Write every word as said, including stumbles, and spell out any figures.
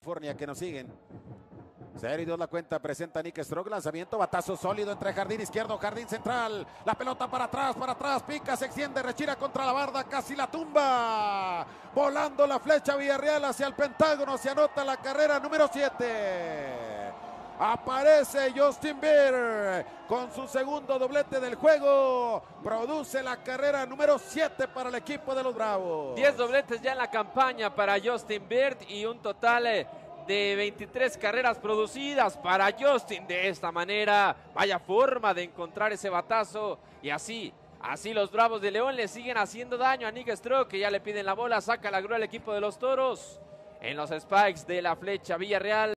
California que nos siguen. Cero y dos la cuenta, presenta Nick Stroke, lanzamiento, batazo sólido entre jardín izquierdo, jardín central, la pelota para atrás, para atrás, pica, se extiende, rechira contra la barda, casi la tumba, volando la flecha Villarreal hacia el Pentágono, se anota la carrera número siete. Aparece Justin Bird con su segundo doblete del juego, produce la carrera número siete para el equipo de los Bravos. diez dobletes ya en la campaña para Justin Bird y un total eh, de veintitrés carreras producidas para Justin. De esta manera, vaya forma de encontrar ese batazo, y así, así los Bravos de León le siguen haciendo daño a Nick Stroke, que ya le piden la bola, saca la grúa al equipo de los Toros en los spikes de la flecha Villarreal.